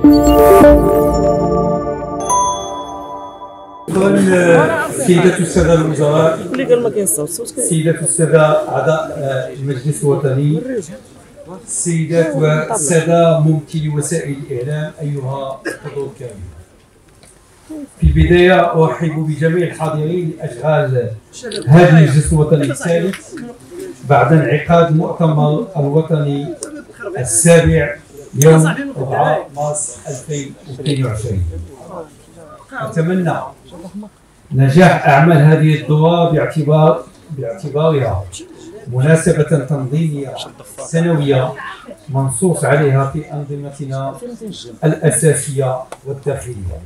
سيدات السادة الوزراء، سيدات السادة أعضاء المجلس الوطني، السيدات والسادة ممثلي وسائل الإعلام، أيها الحضور الكريم. في البداية أرحب بجميع الحاضرين لأشغال هذا المجلس الوطني الثالث بعد انعقاد المؤتمر الوطني السابع يوم 4 مارس 2022. أتمنى نجاح أعمال هذه الدورة باعتبارها مناسبة تنظيمية سنوية منصوص عليها في أنظمتنا الأساسية والداخلية.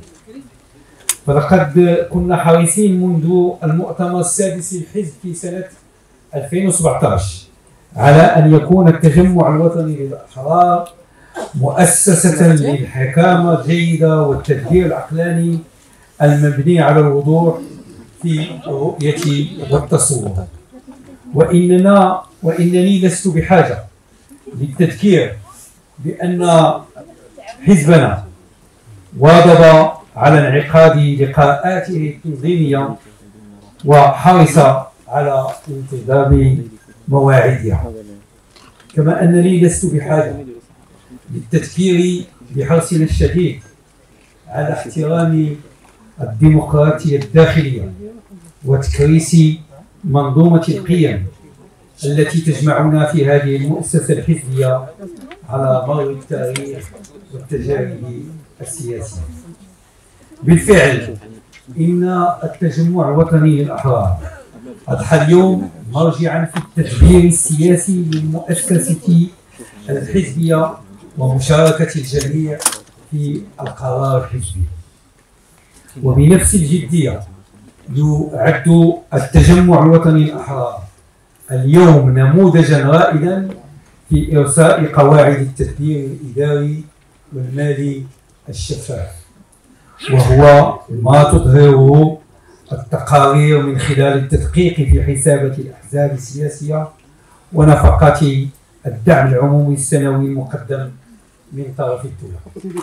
فلقد كنا حريصين منذ المؤتمر السادس للحزب في سنة 2017 على أن يكون التجمع الوطني للأحرار مؤسسة للحكامة الجيدة والتدبير العقلاني المبني على الوضوح في الرؤية والتصور. وإنني لست بحاجة للتذكير بأن حزبنا واظب على انعقاد لقاءاته التنظيمية وحرص على انتظام مواعيدها، كما أنني لست بحاجة للتذكير بحرصنا الشديد على احترام الديمقراطية الداخلية وتكريس منظومة القيم التي تجمعنا في هذه المؤسسة الحزبية على مر التاريخ والتجارب السياسية. بالفعل إن التجمع الوطني للأحرار أضحى اليوم مرجعا في التدبير السياسي للمؤسسة الحزبية ومشاركة الجميع في القرار الحزبي. وبنفس الجدية يعد التجمع الوطني للأحرار اليوم نموذجا رائدا في إرساء قواعد التدبير الإداري والمالي الشفاف، وهو ما تظهره التقارير من خلال التدقيق في حسابات الأحزاب السياسية ونفقات الدعم العمومي السنوي المقدم من طرف الدولة.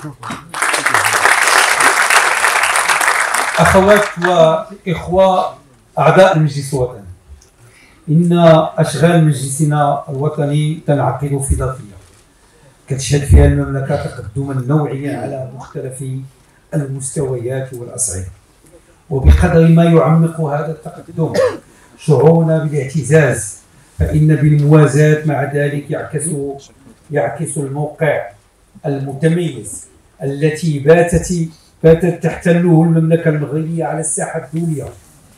أخوات وإخوة أعضاء المجلس الوطني، إن أشغال مجلسنا الوطني تنعقد في ظرفية كتشهد فيها المملكة تقدما نوعيا على مختلف المستويات والأصعدة، وبقدر ما يعمق هذا التقدم شعورنا بالاعتزاز، فإن بالموازاة مع ذلك يعكس الموقع المتميز التي باتت تحتله المملكة المغربية على الساحة الدولية،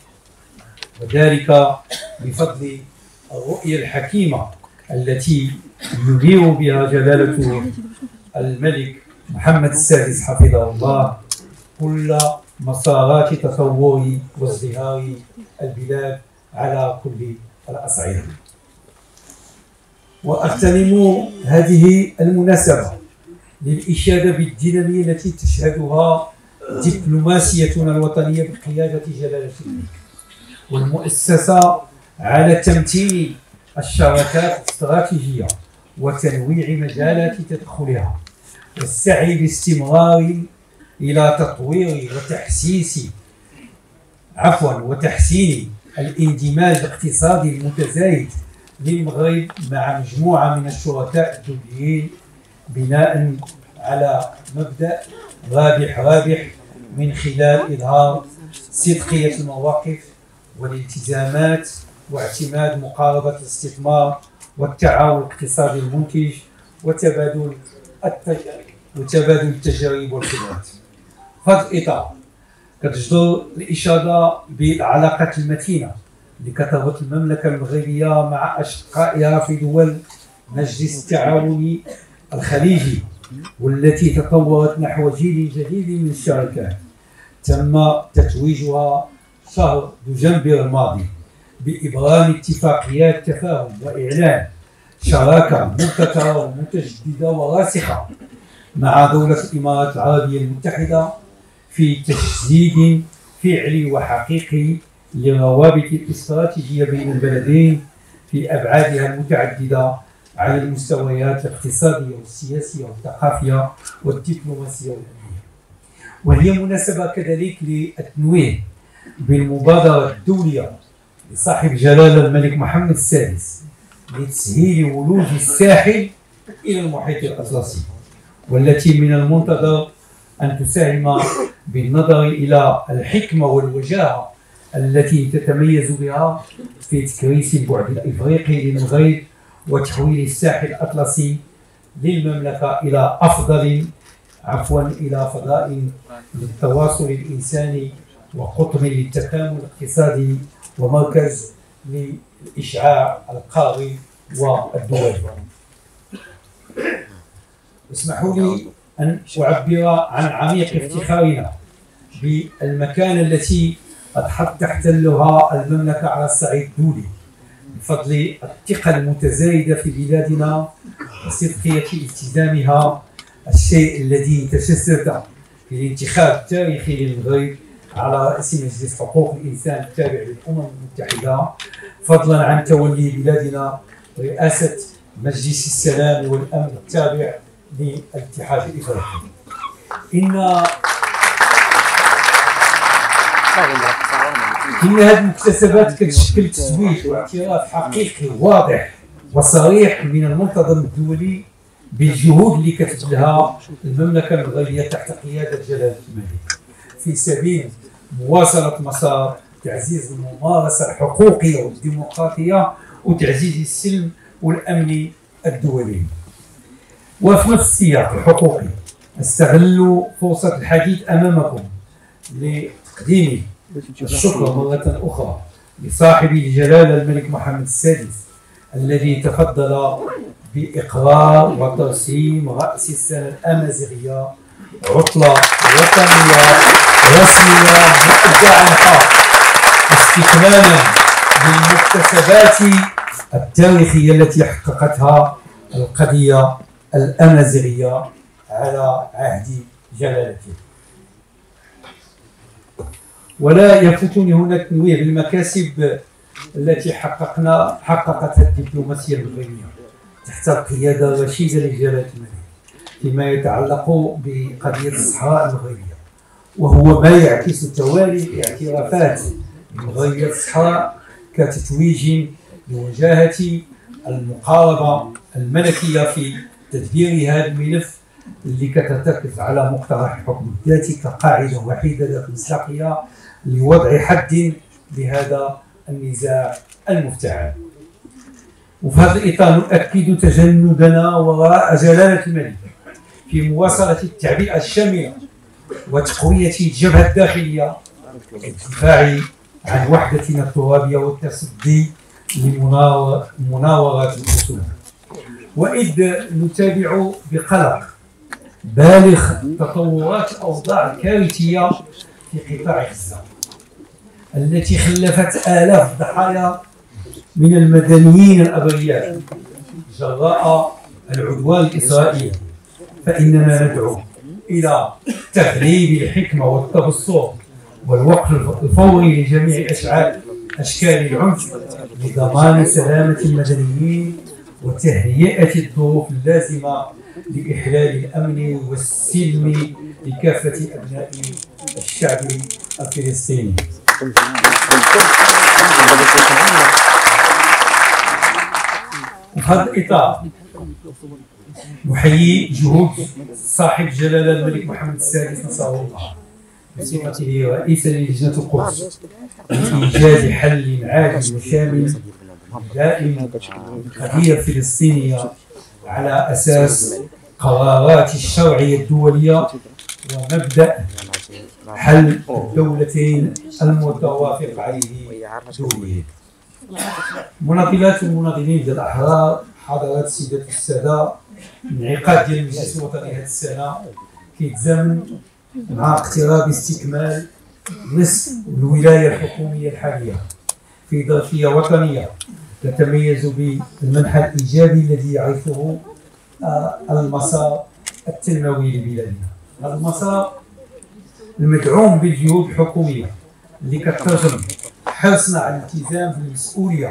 وذلك بفضل الرؤية الحكيمة التي يدير بها جلالة الملك محمد السادس حفظه الله كل مسارات تطور وازدهار البلاد على كل الأصعدة. وأغتنم هذه المناسبة للإشادة بالدينامية التي تشهدها دبلوماسيتنا الوطنية بقيادة جلالة الملك والمؤسسة على تمثيل الشراكات الاستراتيجية وتنويع مجالات تدخلها، والسعي باستمرار إلى تطوير وتحسين الاندماج الاقتصادي المتزايد للمغرب مع مجموعة من الشركاء الدوليين بناء على مبدأ رابح رابح من خلال إظهار صدقية المواقف والالتزامات واعتماد مقاربة الاستثمار والتعاون الاقتصادي المنتج وتبادل التجارب والخبرات. في هذا الإطار كتجدر الإشادة بالعلاقات المتينة اللي كتربط المملكة المغربية مع أشقائها في دول مجلس التعاون الخليجي، والتي تطورت نحو جيل جديد من الشركات تم تتويجها شهر دجنبر الماضي بإبرام اتفاقيات تفاهم وإعلان شراكة مبتكرة ومتجددة وراسخة مع دولة الإمارات العربية المتحدة في تجديد فعلي وحقيقي للروابط الاستراتيجية بين البلدين في أبعادها المتعددة على المستويات الاقتصادية والسياسية والثقافية والدبلوماسية والأمنية. وهي مناسبة كذلك للتنويه بالمبادرة الدولية لصاحب جلالة الملك محمد السادس لتسهيل ولوج الساحل إلى المحيط الأطلسي، والتي من المنتظر أن تساهم بالنظر إلى الحكمة والوجاهة التي تتميز بها في تكريس البعد الإفريقي للمغرب وتحويل الساحل الأطلسي للمملكة إلى فضاء للتواصل الإنساني وقطر للتكامل الاقتصادي ومركز للإشعاع القاري والدولي. اسمحوا لي أن أعبر عن عميق افتخارنا بالمكانة التي قد تحتلها المملكة على الصعيد الدولي بفضل الثقة المتزايدة في بلادنا وصدقية التزامها، الشيء الذي تجسد في الانتخاب التاريخي للمغرب على رأس مجلس حقوق الإنسان التابع للأمم المتحدة، فضلا عن تولي بلادنا رئاسة مجلس السلام والأمن التابع للاتحاد الإفريقي. إن هذه المكتسبات كتشكل تسويق واعتراف حقيقي واضح وصريح من المنتظم الدولي بالجهود اللي كتبذلها المملكة المغربية تحت قيادة جلالة الملك في سبيل مواصلة مسار تعزيز الممارسة الحقوقية والديمقراطية وتعزيز السلم والأمن الدولي. وفي نفس السياق الحقوقي استغل فرصة الحديث أمامكم لتقديم الشكر مرة أخرى لصاحب الجلالة الملك محمد السادس الذي تفضل بإقرار وترسيم رأس السنة الأمازيغية عطلة وطنية رسمية مؤدعة استكمالا للمكتسبات التاريخية التي حققتها القضية الأمازيغية على عهد جلالته. ولا يفوتني هنا التنويه بالمكاسب التي حققتها الدبلوماسية المغربية تحت القيادة الرشيدة لجلالة الملك فيما يتعلق بقضية الصحراء المغربية، وهو ما يعكس توالي الاعترافات بمغربية الصحراء كتتويج لوجاهة المقاربة الملكية في تدبير هذا الملف اللي كترتكز على مقترح الحكم الذاتي كقاعدة وحيدة ذات مصداقية لوضع حد لهذا النزاع المفتعل. وفي هذا الإطار نؤكد تجندنا وراء جلالة الملك في مواصلة التعبئة الشاملة وتقوية الجبهة الداخلية للدفاع عن وحدتنا الترابية والتصدي لمناورات الأصول. وإذ نتابع بقلق بالغ تطورات الأوضاع الكارثية في قطاع غزة التي خلفت آلاف الضحايا من المدنيين الأبرياء جراء العدوان الإسرائيلي، فإننا ندعو إلى تغليب الحكمة والتبصر والوقف الفوري لجميع أشكال العنف لضمان سلامة المدنيين وتهيئة الظروف اللازمة لإحلال الأمن والسلم لكافة أبناء الشعب الفلسطيني. وفي هذا الإطار نحيي جهود صاحب جلالة الملك محمد السادس نصره الله بصفته رئيسا للجنة القدس لإيجاد حل عادل وشامل دائم للقضية الفلسطينية على أساس قرارات الشرعية الدولية ومبدأ حل الدولتين المتوافق عليه دوليا. مناضلات والمناضلين ديال الأحرار، حضرات السيدات والسادة، انعقاد ديال المجلس الوطني هذه السنة كيتزامن مع اقتراب استكمال نصف الولاية الحكومية الحالية في ظرفية وطنية تتميز بالمنحى الإيجابي الذي يعرفه المسار التنموي لبلادنا. هذا المسار المدعوم بالجهود الحكومية اللي كترجم حرصنا على الالتزام بالمسؤولية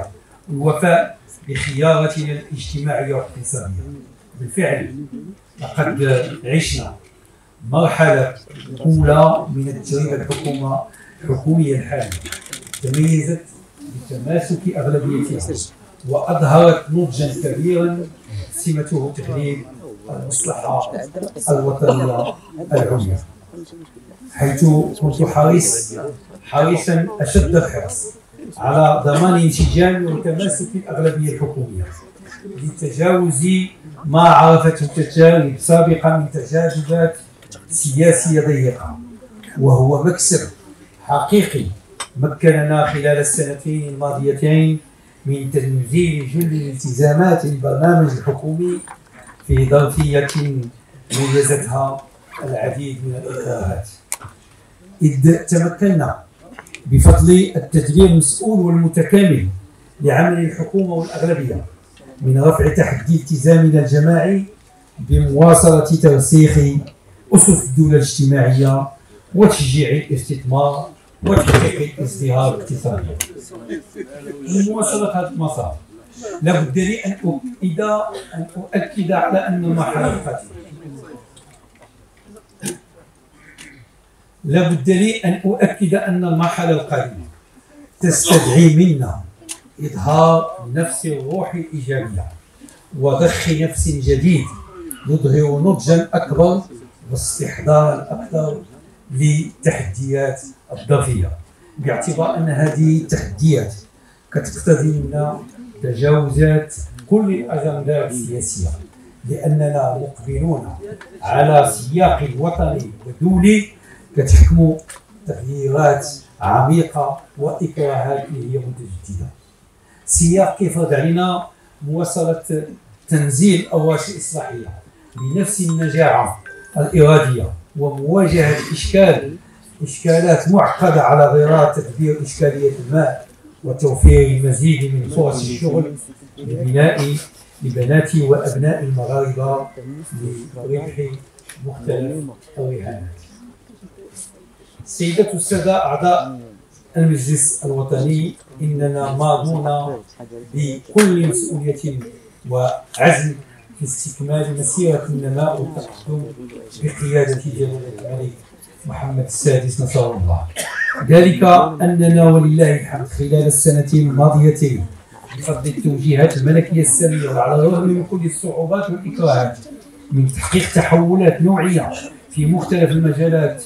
الوفاء بخيارتنا الاجتماعية والاقتصادية. بالفعل لقد عشنا مرحلة أولى من التجربة الحكومية الحالية تميزت بتماسك أغلبيتها وأظهرت نضجا كبيرا سمته تحليل المصلحة الوطنية العليا، حيث كنت حريصا أشد الحرص على ضمان انسجام وتماسك الأغلبية الحكومية لتجاوز ما عرفته التجارب سابقا من تجاذبات سياسية ضيقة، وهو مكسب حقيقي مكننا خلال السنتين الماضيتين من تنزيل جل التزامات البرنامج الحكومي في ظرفية ميزتها العديد من الإكراهات، إذ تمكنا بفضل التدبير المسؤول والمتكامل لعمل الحكومة والأغلبية من رفع تحدي التزامنا الجماعي بمواصلة ترسيخ أسس الدولة الاجتماعية وتشجيع الاستثمار وتحقيق الازدهار الاقتصادي. لمواصلة هذا المسار لابد لي أن أؤكد على أن المرحلة القادمة تستدعي منا إظهار نفس الروح الإيجابية وضخ نفس جديد يظهر نضجا أكبر واستحضارا أكثر للتحديات الظرفية، باعتبار أن هذه التحديات كتقتضي منا تجاوزات كل الأجندات السياسية، لأننا مقبلون على سياق وطني ودولي كتحكم تغييرات عميقة وإكراهات هي متجددة. سياق يفرض علينا مواصلة تنزيل الأواشي الإصلاحية بنفس النجاعة الإرادية ومواجهة إشكالات معقدة على غرار تدبير إشكالية الماء وتوفير المزيد من فرص الشغل لبنات وأبناء المغاربة لربح مختلف الرهانات. سيدات السادة أعضاء المجلس الوطني، إننا ماضون بكل مسؤولية وعزم في استكمال مسيرة النماء والتقدم بقيادة جلالة الملك محمد السادس نصره الله. ذلك أننا ولله الحمد خلال السنتين الماضيتين بفضل التوجيهات الملكية السامية وعلى الرغم من كل الصعوبات والإكراهات من تحقيق تحولات نوعية في مختلف المجالات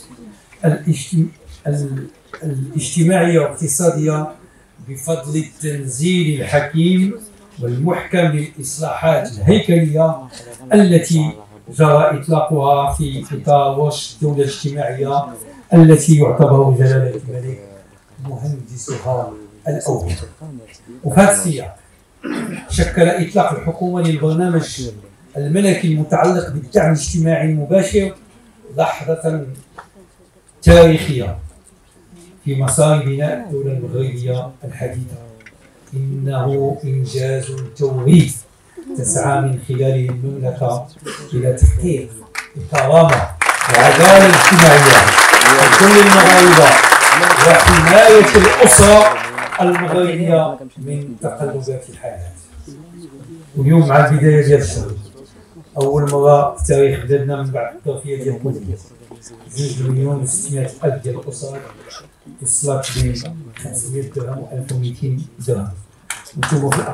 الاجتماعية والاقتصادية بفضل التنزيل الحكيم والمحكم للإصلاحات الهيكلية التي جرى إطلاقها في إطار ورش الدولة الاجتماعية التي يعتبر جلالة الملك مهندسها الأول. وفي هذا السياق شكل إطلاق الحكومة للبرنامج الملكي المتعلق بالدعم الاجتماعي المباشر لحظة تاريخية في مسار بناء الدولة المغربية الحديثة. إنه إنجاز توريث تسعى من خلاله المملكة إلى تحقيق الكرامة والعدالة الاجتماعية لكل المغاربة وحماية الأسرة المغربية من تقلبات الحياة. واليوم مع البداية ديال الشهر أول مرة في تاريخ بلادنا من بعد التوفية ديال كوفيد 2,600,000 ديال الأسر وصلت بين 500 درهم و 1200 درهم. وانتم في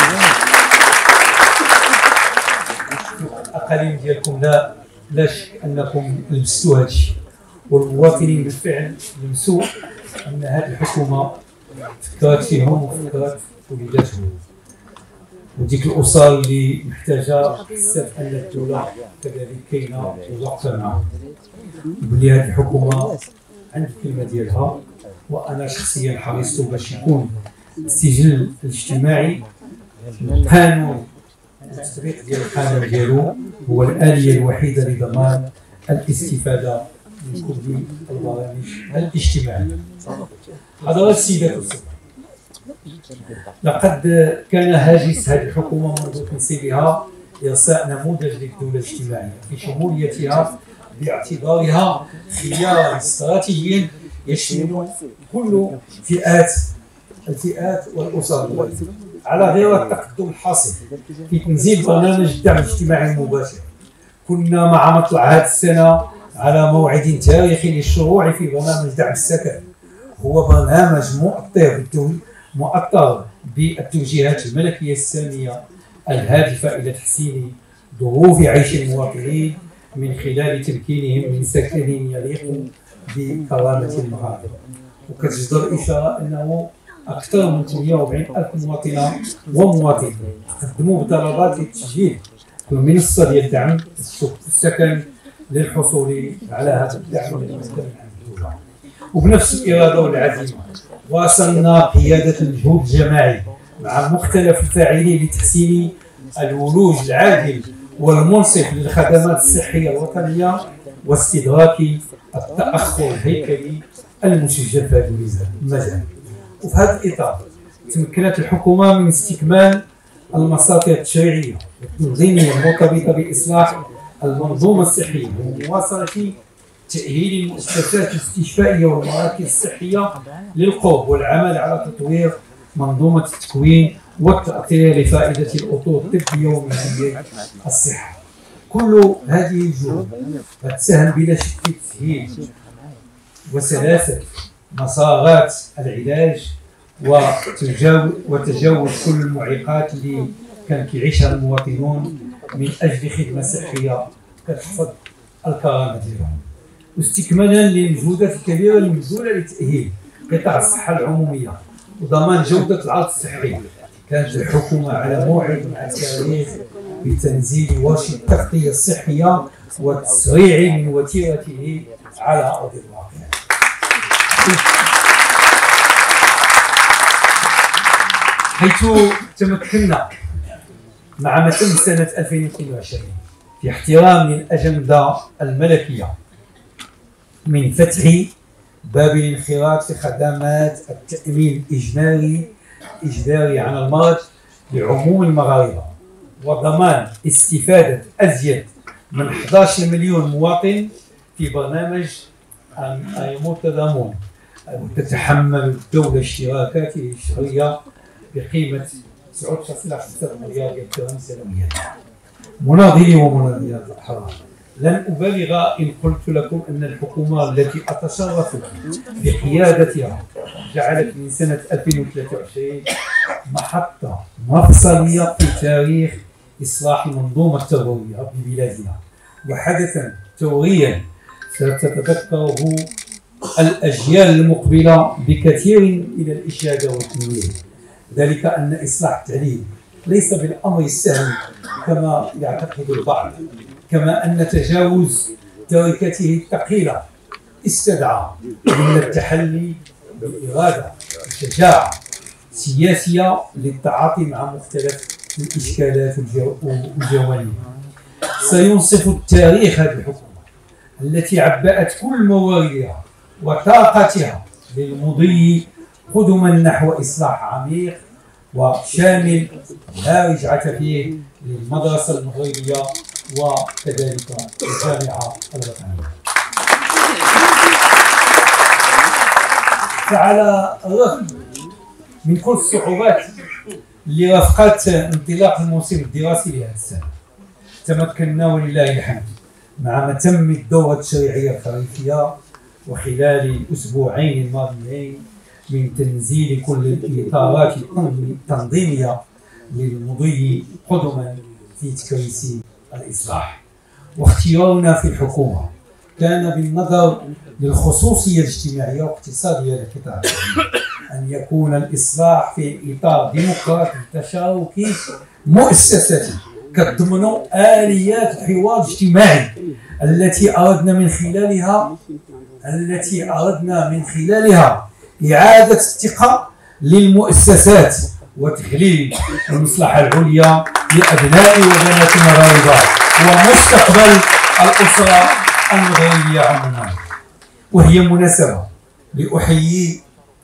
الأقاليم ديالكم لا شك أنكم لمستوا هذا الشيء، والمواطنين بالفعل لمسوا أن هذه الحكومة فكرت فيهم وفكرت في وليداتهم، وديك الأسر اللي محتاجة بزاف أن الدولة كذلك كاينة وواقفة معاهم. بلي هذه الحكومة عندها الكلمة ديالها، وأنا شخصيا حرصت باش يكون السجل الاجتماعي القانون التطبيق ديال القانون ديالو هو الآلية الوحيدة لضمان الاستفادة من كل البرامج الاجتماعية. حضرات السيدات والسادة، لقد كان هاجس هذه الحكومة منذ تنصيبها إرساء نموذج للدولة الاجتماعية في شموليتها باعتبارها خيارا على غير التقدم الحاصل في تنزيل برنامج الدعم الاجتماعي المباشر. كنا مع مطلع هذه السنة على موعد تاريخي للشروع في برنامج دعم السكن. هو برنامج مؤطر بالتوجيهات الملكية السامية الهادفة إلى تحسين ظروف عيش المواطنين من خلال تمكينهم من سكن يليق بكرامة المغاربة. وكتجدر الإشارة أنه أكثر من 48,000 مواطنة ومواطن قدموا بطلبات للتسجيل في المنصة ديال دعم السكن للحصول على هذا الدعم الذي من الدولة. وبنفس الإرادة والعزيمة واصلنا قيادة الجهود الجماعي مع مختلف الفاعلين لتحسين الولوج العادل والمنصف للخدمات الصحية الوطنية واستدراك التأخر الهيكلي المسجل في هذا المجال. وفي هذا الإطار تمكنت الحكومة من استكمال المساطر التشريعية والتنظيمية المرتبطة بإصلاح المنظومة الصحية ومواصلة تأهيل المؤسسات الاستشفائية والمراكز الصحية للقرب والعمل على تطوير منظومة التكوين والتأطير لفائدة الأطر الطبية ومهنية الصحة. كل هذه الجهود تساهم بلا شك في تسهيل وسلاسة مسارات العلاج وتجاوز كل المعيقات اللي كان كيعيشها المواطنون من أجل خدمة صحية كتحفظ الكرامة ديالهم. واستكمالا للجهودات الكبيرة المبذولة لتأهيل قطاع الصحة العمومية وضمان جودة العرض الصحي، كانت الحكومة على موعد مع التاريخ بتنزيل ورش التغطية الصحية والتسريع من وتيرته على أرض الواقع. حيث تمكنا مع متم سنة 2022 في احترام للأجندة الملكية من فتح باب الانخراط في خدمات التأمين الإجباري عن المرض لعموم المغاربة وضمان استفادة أزيد من 11 مليون مواطن في برنامج أيمو التضامن. تتحمل الدولة اشتراكاته الشهرية بقيمة 9.5 مليار درهم سنويا. مناضلي ومناضلات الأحرار، لن أبالغ إن قلت لكم أن الحكومة التي أتشرف بقيادتها جعلت من سنة 2023 محطة مفصلية في تاريخ إصلاح المنظومة التربوية ببلادنا، وحدثا ثوريا ستتذكره الأجيال المقبلة بكثير من الإشادة والتنوير. ذلك أن إصلاح التعليم ليس بالأمر السهل كما يعتقد البعض، كما أن تجاوز تركته الثقيلة استدعى من التحلي بالإرادة والشجاعة السياسية للتعاطي مع مختلف الإشكالات والجوانب. سينصف التاريخ هذه الحكومة التي عبأت كل مواردها وطاقتها للمضي قدما نحو إصلاح عميق وشامل لا رجعة فيه للمدرسة المغربية وكذلك الجامعة الوطنية. فعلى الرغم من كل الصعوبات اللي رافقت انطلاق الموسم الدراسي لهذه السنة، تمكنا ولله الحمد مع متم الدورة التشريعية الخريفية وخلال الأسبوعين الماضيين من تنزيل كل الإطارات التنظيمية للمضي قدما في تكريس الإصلاح. واختيارنا في الحكومة كان بالنظر للخصوصية الاجتماعية والاقتصادية للقطاع أن يكون الإصلاح في إطار ديمقراطي تشاركي مؤسساتي كتضمن آليات الحوار الاجتماعي التي أردنا من خلالها إعادة الثقة للمؤسسات وتحليل المصلحة العليا لأبناء وبنات المغاربة ومستقبل الأسرة المغربية عموما. وهي مناسبة لأحيي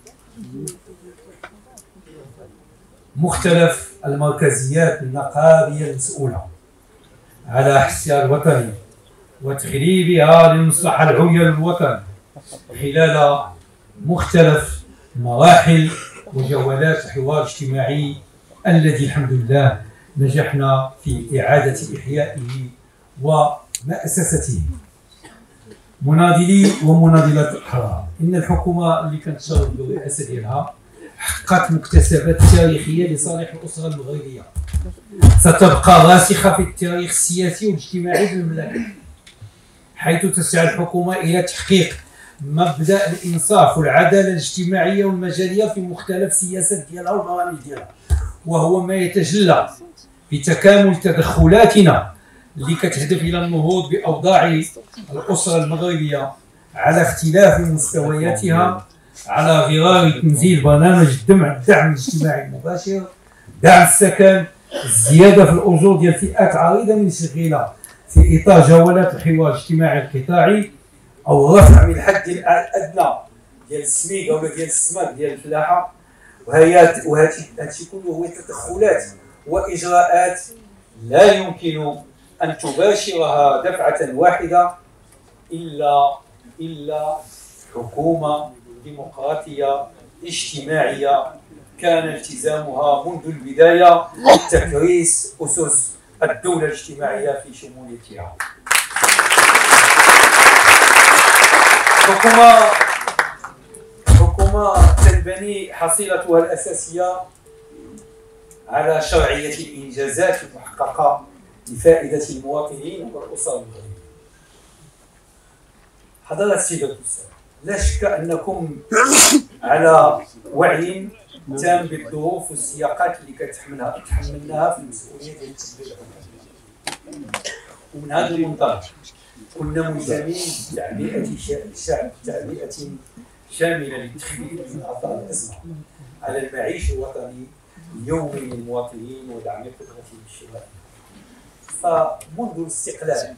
مختلف المركزيات النقابية المسؤولة على حسها الوطني وتغليبها للمصلحة العليا للوطن خلال مختلف مراحل وجولات الحوار الاجتماعي الذي الحمد لله نجحنا في إعادة إحيائه ومأسسته. مناضلي ومناضلات الأحرار، إن الحكومة اللي كنتشارك بالرئاسة ديالها حققت مكتسبات تاريخية لصالح الأسرة المغربية ستبقى راسخة في التاريخ السياسي والاجتماعي بالمملكة، حيث تسعى الحكومة إلى تحقيق مبدأ الإنصاف والعدالة الاجتماعية والمجالية في مختلف السياسات ديالها والبرامج ديالها، وهو ما يتجلى في تكامل تدخلاتنا اللي كتهدف إلى النهوض بأوضاع الأسرة المغربية على اختلاف مستوياتها، على غرار تنزيل برنامج الدعم الاجتماعي المباشر، دعم السكن، الزيادة في الأجور ديال فئات عريضة من الشغيلة في إطار جولات الحوار الاجتماعي القطاعي، أو رفع من الحد الأدنى ديال السميكة ولا ديال السماك ديال الفلاحة. وهادشي كله هو تدخلات وإجراءات لا يمكن أن تباشرها دفعة واحدة إلا حكومة ديمقراطية اجتماعية كان التزامها منذ البداية تكريس أسس الدولة الاجتماعية في شموليتها. حكومة تنبني حصيلتها الأساسية على شرعية الإنجازات المحققة لفائدة المواطنين والأسر المغربية. حضرات السيدة والسادة، لا شك أنكم على وعي تام بالظروف والسياقات اللي تحملناها في المسؤولية ديال التدبير الحكومي. ومن هذا المنطلق كنا ملزمين بتعبئة شاملة للتخفيف من آثار الأزمة على المعيش الوطني اليومي للمواطنين ودعم قدرتهم الشرائية. فمنذ الاستقلال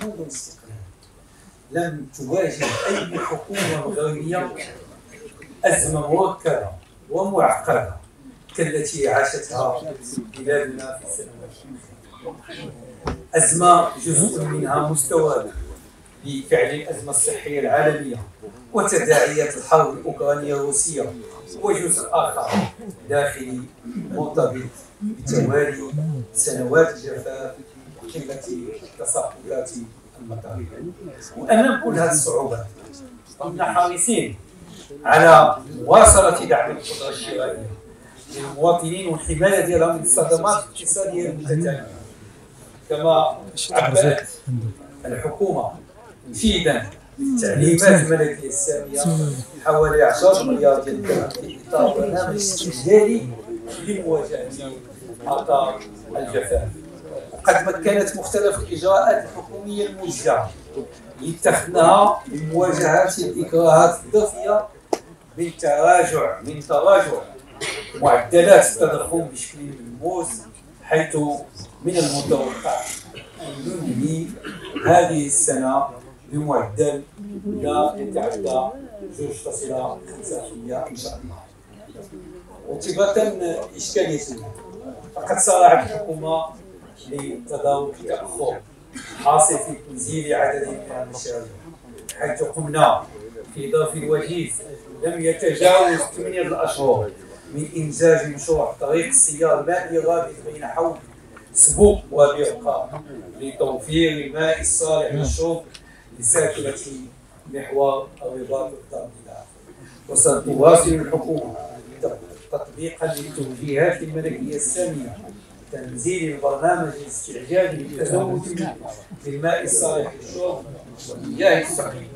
لم تواجه أي حكومة مغربية أزمة مركبة ومعقدة كالتي عاشتها بلادنا في السنوات الأخيرة. أزمة جزء منها مستوى بفعل الأزمة الصحية العالمية وتداعيات الحرب الأوكرانية الروسية، وجزء آخر داخلي مرتبط بتوالي سنوات الجفاف وقلة تساقطات المطر. وأمام كل هذه الصعوبات كنا حريصين على مواصلة دعم القدرة الشرائية للمواطنين والحماية ديالها من الصدمات الاقتصادية المتتالية. كما عبأت الحكومة مفيدا بالتعليمات الملكية السامية حوالي 10 مليار ديال الدرهم في إطار برنامج استرجالي لمواجهة آثار الجفاف. وقد مكنت مختلف الإجراءات الحكومية الموجهة اللي اتخذناها لمواجهة الإكراهات الضافية من تراجع معدلات التضخم بشكل ملموس، حيث من المتوقع أن ننهي هذه السنة بمعدل لا يتعدى 2.5% إن شاء الله. وتبقى إشكالية فقد صارت الحكومة لتدارك التأخر حاصل في تنزيل عدد من المشاريع، حيث قمنا في ظرف وجيز لم يتجاوز 8 أشهر من إنجاز مشروع طريق السيار المائي الرابط بين حوض سبوق وبرقة لتوفير الماء الصالح للشرب لساكنة محور الرباط الطابلة. وستواصل الحكومة تطبيقا للتوجيهات الملكية السامية تنزيل البرنامج الاستعجالي للتزود بالماء الصالح للشرب والمياه السقية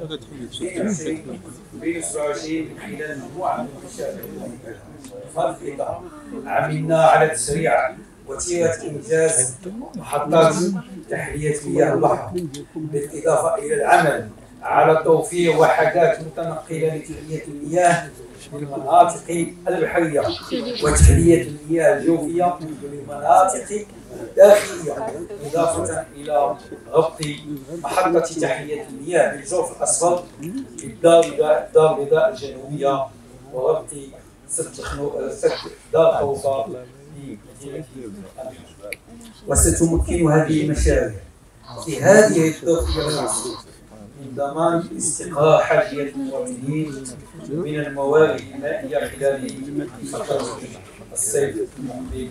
بين 27 من خلال مجموعة من المشاريع. في هذا الإطار عملنا على تسريع وتيرة إنجاز محطات تحلية مياه البحر، بالإضافة إلى العمل على توفير وحدات متنقلة لتحلية المياه للمناطق البحرية وتحلية المياه الجوفية للمناطق الداخلية، إضافة إلى ربط محطة تحلية المياه بالجوف الأصفر بالدار البيضاء الجنوبية وربط سد دار خوفة بمدينة أمين. وستمكن هذه المشاريع في هذه الظرفية من ضمان استقرار حاجية المواطنين من الموارد المائية خلال فترة الصيف المقبل.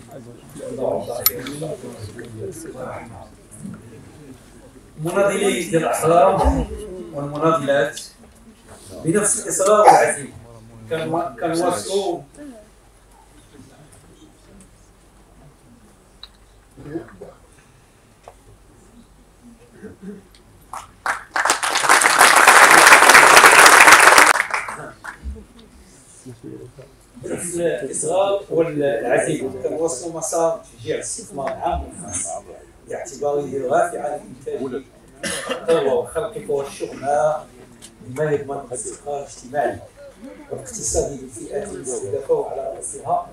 مناضلي الأحرار والمناضلات بنفس الإصرار والعزيمة كنواصلوا بنفس الإصرار والعزيمة كنواصلوا مسار تشجيع الاستثمار العام والخاص باعتباره رافعا لإنتاج الثروة وخلق فرص شغل مما يضمن الاستقرار الاجتماعي والاقتصادي للفئات المستهدفة وعلى رأسها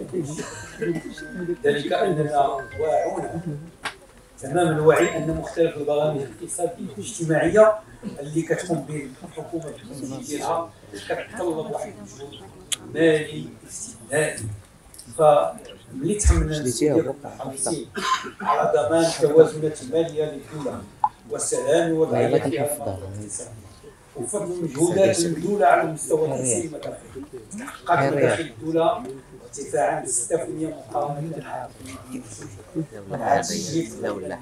ذلك أننا واعون تمام الوعي أن مختلف البرامج الاقتصادية والاجتماعية اللي كتقوم به الحكومة بالتنفيذ ديالها كتطلب واحد المجهود مالي استثنائي. فملي تحملنا المسؤولية كنا حريصين على ضمان التوازنات المالية للدولة والسلام والوضعية فيها وفضل المجهودات المبذولة على مستوى تحسين المداخل. تحققت مداخل الدولة ارتفاعا ب 6% مقارنة مع مع تسجيل الدولة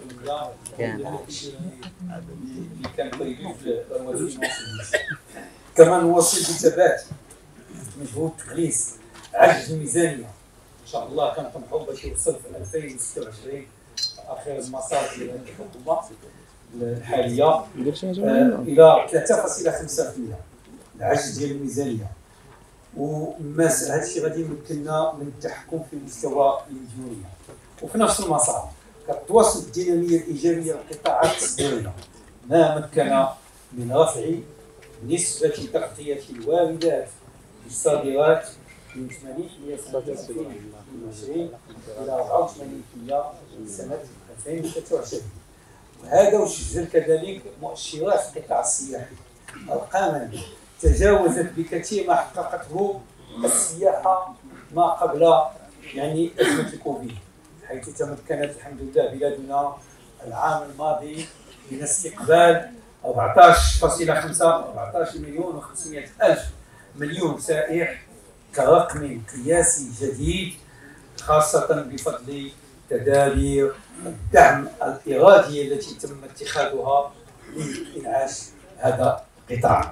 كان قريب في الوزير. كما نواصل بثبات مجهود تقليص عجز الميزانية. ان شاء الله كنطمحوا باش يوصل في 2026 اخر المسار ديال الحكومة الحالية الى 3.5% العجز ديال الميزانية. هذا الشيء غادي يمكننا من التحكم في مستوى المديونية. وفي نفس المسار كتواصل الدينامية الإيجابية للقطاعات التصديرية ما مكن من رفع نسبة تغطية الواردات بالصادرات من 80% سنة 2020 إلى 84% سنة 2023. وهذا وسجل كذلك مؤشرات القطاع السياحي أرقاما تجاوزت بكثير ما حققته السياحة ما قبل أزمة الكوفيد، حيث تمكنت الحمد لله بلادنا العام الماضي من استقبال 14 مليون و500 ألف مليون سائح كرقم قياسي جديد، خاصة بفضل تدابير الدعم الإرادي التي تم اتخاذها لإنعاش هذا القطاع.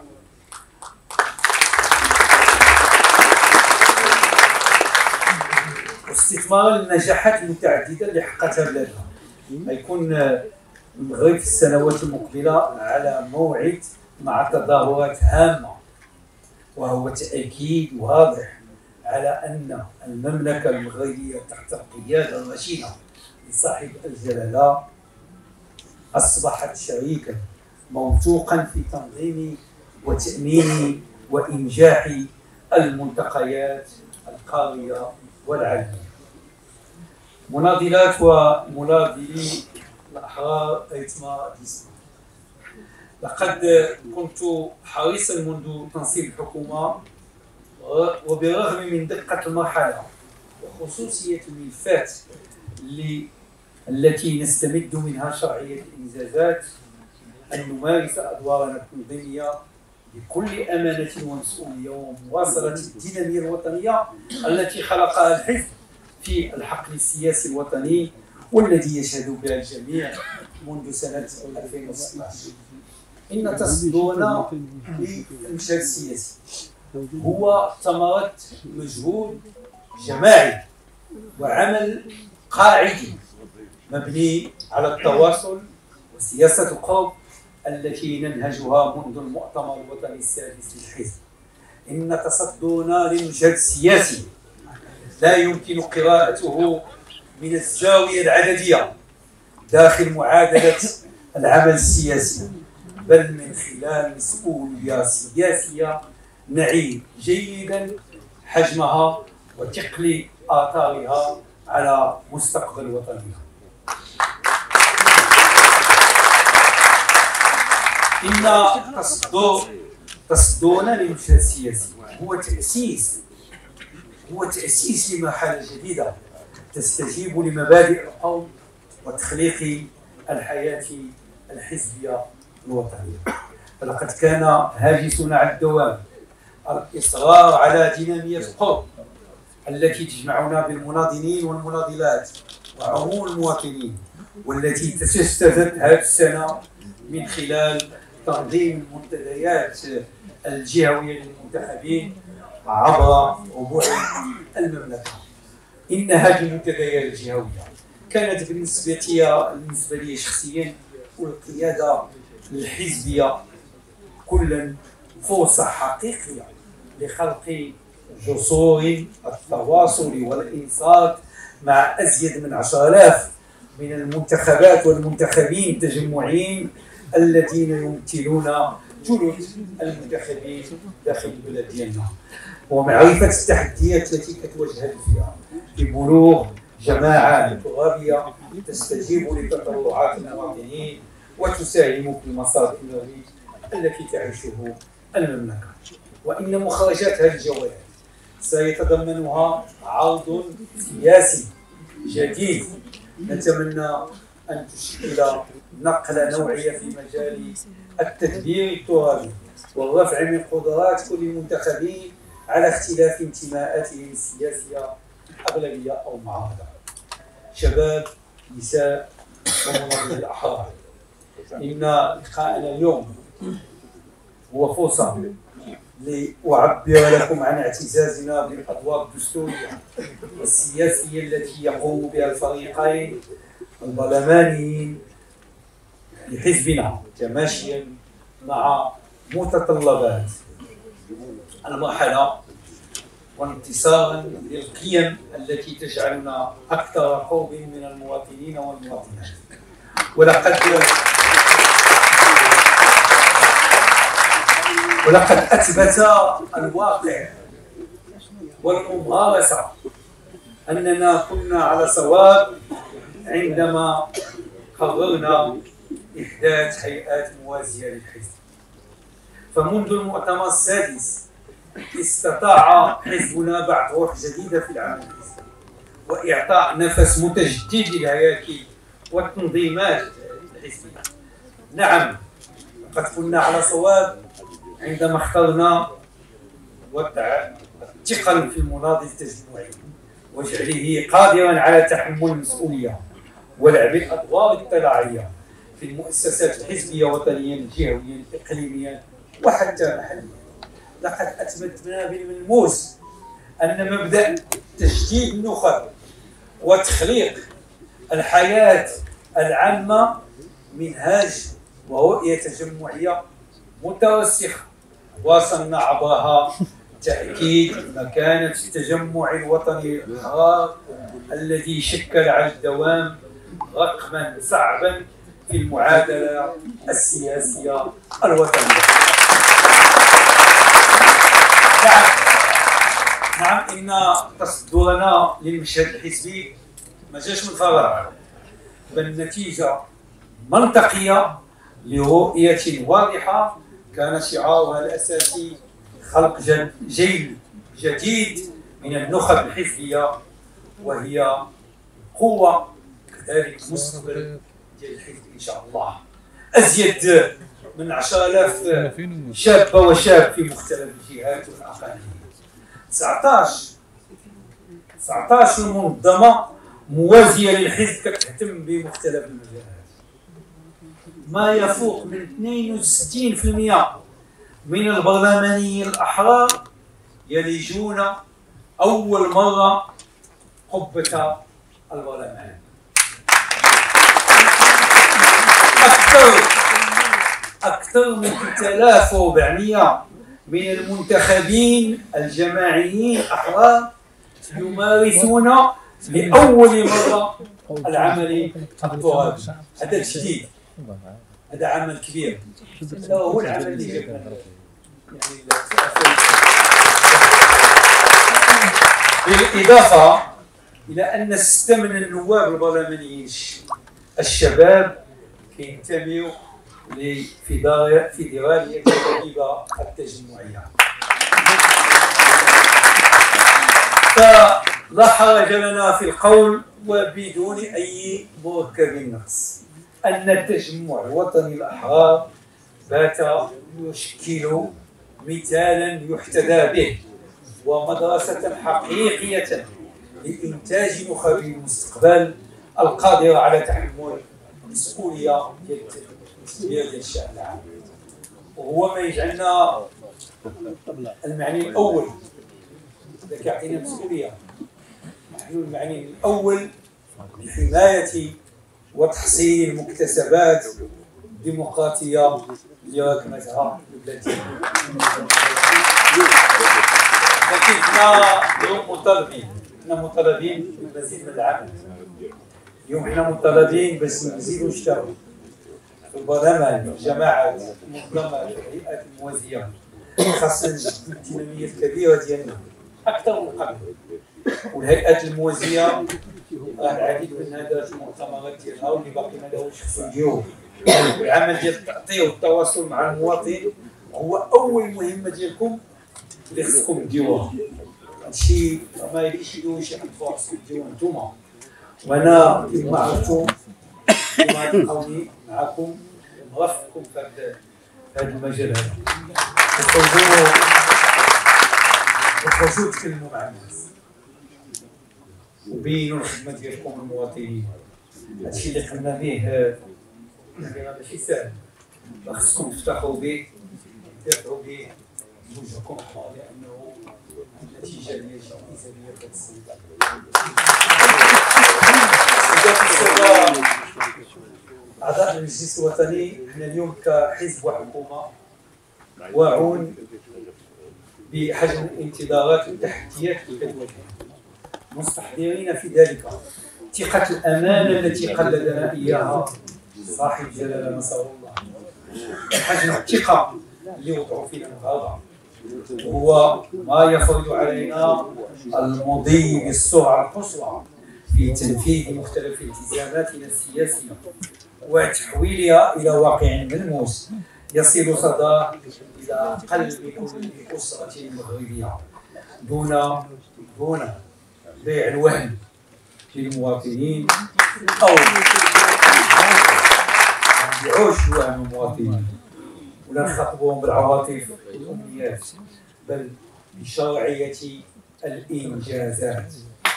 واستثمار النجاحات المتعددة اللي حققتها بلادنا غيكون المغرب في السنوات المقبلة على موعد مع تظاهرات هامة، وهو تأكيد واضح على أن المملكة المغربية تحت القيادة الرشيدة لصاحب الجلالة أصبحت شريكا موثوقا في تنظيم وتأمين وإنجاح الملتقيات القارية والعالمية. مناضلات ومناضلي الأحرار أيتما ديسما، لقد كنت حريصا منذ تنصيب الحكومة وبالرغم من دقة المرحلة وخصوصية الملفات التي نستمد منها شرعية الإنجازات أن نمارس أدوارنا التنظيمية بكل أمانة ومسؤولية ومواصلة الدينامية الوطنية التي خلقها الحزب في الحقل السياسي الوطني والذي يشهد بها الجميع منذ سنة 2016. إن تصديرنا للمشهد السياسي هو ثمرة مجهود جماعي وعمل قاعدي مبني على التواصل وسياسة القرب التي ننهجها منذ المؤتمر الوطني السادس للحزب. إن تصدرنا للمشهد السياسي لا يمكن قراءته من الزاوية العددية داخل معادلة العمل السياسي، بل من خلال مسؤولية سياسية نعي جيدا حجمها وثقل آثارها على مستقبل وطننا. إن تصدرنا للمشهد السياسي هو تأسيس لمرحلة جديدة تستجيب لمبادئ القوم وتخليق الحياة الحزبية الوطنية. فلقد كان هاجسنا على الدوام الإصرار على دينامية القرب التي تجمعنا بالمناضلين والمناضلات وعموم المواطنين، والتي تجسدت هذه السنة من خلال تنظيم المنتديات الجهوية للمنتخبين عبر ربوع المملكة. إن هذه المنتديات الجهوية كانت بالنسبة لي شخصيا والقيادة الحزبية كلا فرصة حقيقية لخلق جسور التواصل والإنصات مع أزيد من 10,000 من المنتخبات والمنتخبين التجمعيين الذين يمثلون جلوس المنتخبين داخل البلاد ديالنا، ومعرفة التحديات التي كتواجهها الفئة لبلوغ جماعة ترابية تستجيب لتطلعات المواطنين وتساهم في مصادر النموذج التي تعيشه المملكة. وإن مخرجات هذه الجولات سيتضمنها عرض سياسي جديد نتمنى أن تشكل نقلة نوعية في مجال التدبير الترابي والرفع من قدرات كل منتخبين على اختلاف انتماءاتهم السياسية، أغلبية أو معارضة، شباب، نساء، ومناضلين الأحرار. إن لقاءنا اليوم هو فرصة لأعبر لكم عن اعتزازنا بالأدوار الدستورية والسياسية التي يقوم بها الفريقين البرلمانيين لحزبنا تماشيا مع متطلبات المرحلة وانتصارا للقيم التي تجعلنا أكثر قرب من المواطنين والمواطنات. ولقد أثبت الواقع والممارسة أننا كنا على صواب عندما قررنا إحداث هيئات موازية للحزب. فمنذ المؤتمر السادس استطاع حزبنا بعث روح جديدة في العمل الحزبي وإعطاء نفس متجدد للهياكل والتنظيمات الحزبية. نعم، لقد كنا على صواب عندما اخترنا وضع الثقل في المناضل التجمعي وجعله قادرا على تحمل المسؤولية ولعب الأدوار الطلاعية في المؤسسات الحزبية وطنيا جهويا إقليميا وحتى محليا. لقد أثبتنا بالملموس أن مبدأ تجديد النخب وتخليق الحياة العامة منهاج ورؤية تجمعية متوسخة واصلنا عبرها تأكيد مكانة التجمع الوطني الأحرار الذي شكل على الدوام رقما صعبا في المعادلة السياسية الوطنية. نعم، إن تصدرنا للمشهد الحزبي ما جاش من فراغ، بل نتيجة منطقية لرؤية واضحة كان شعارها الأساسي خلق جيل جديد من النخب الحزبية، وهي قوة كذلك مستقبل ديال الحزب إن شاء الله. أزيد من 10,000 شابة وشاب في مختلف الجهات والأقاليم. 19 منظمة موازية للحزب كتهتم بمختلف المجالات. ما يفوق من 62% من البرلمانيين الأحرار يلجون أول مرة قبة البرلمان. أكثر من 3,400 من المنتخبين الجماعيين الأحرار يمارسون لأول مرة العمل الترابي. هذا جديد، هذا عمل كبير، هو العمل اللي جبنا. بالإضافة إلى أن 6 من النواب البرلمانيين الشباب ينتموا لفيدرالية الكتيبة التجمعية. فلا حرج لنا في القول وبدون أي مركب نقص أن التجمع الوطني الأحرار بات يشكل مثالا يحتذى به ومدرسة حقيقية لإنتاج نخب المستقبل القادرة على تحمل المسؤولية ديال الشأن العام. وهو ما يجعلنا المعني الأول إذا كيعطينا مسؤولية، نحن المعني الأول لحماية وتحصيل المكتسبات الديمقراطية اللي راكمتها البلاد. لكن حنا اليوم مطالبين بالمزيد من العمل. اليوم حنا مطالبين باش نزيدوا نشتغلوا في البرلمان، في الجماعات، في المنظمات، في الهيئات الموازيه، خاصة الائتمانية الكبيرة ديالنا أكثر من قبل. والهيئات الموازية العديد منها دارت المؤتمرات ديالها واللي باقي ما داروش خصو يديروه. العمل ديال التأطير والتواصل مع المواطن هو أول مهمة ديالكم اللي خصكم ديروها. هادشي ما يجيش يديروا شي حد فوق، خصكم ديروه نتوما. وأنا كما عرفتم كما تلقاوني معكم مرافقكم في هذا المجال هذا. وخرجوا تكلموا مع الناس وبينوا الخدمه ديالكم للمواطنين. هادشي اللي قمنا به ماشي سهل، خصكم تفتخروا به تدافعوا به بوجهكم، لانه النتيجه ديال ايجابيه في هذا السيد. أعضاء المجلس الوطني، حنا اليوم كحزب وحكومة واعون بحجم الانتظارات والتحديات التي كتواجهنا، مستحضرين في ذلك ثقة الأمانة التي قلدنا إياها صاحب جلالة نصر الله، حجم الثقة اللي وضعوا فينا الغابة، وهو ما يفرض علينا المضي بالسرعة القصوى في تنفيذ مختلف التزاماتنا السياسية وتحويلها إلى واقع ملموس يصل صداه إلى قلب كل أسرة مغربية دون بيع الوهم للمواطنين أو ما نبيعوش الوهم للمواطنين ولا نخاطبوهم بالعواطف والأمنيات، بل بشرعية الإنجازات.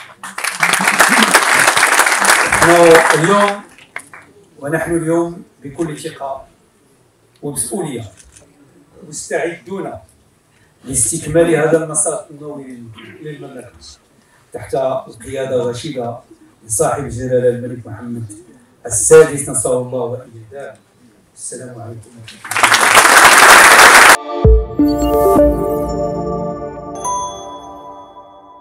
ونحن اليوم بكل ثقة ومسؤولية مستعدون لاستكمال هذا المسار النووي للمملكة تحت القيادة الرشيدة لصاحب الجلالة الملك محمد السادس نصر الله وإياه. السلام عليكم ورحمة الله.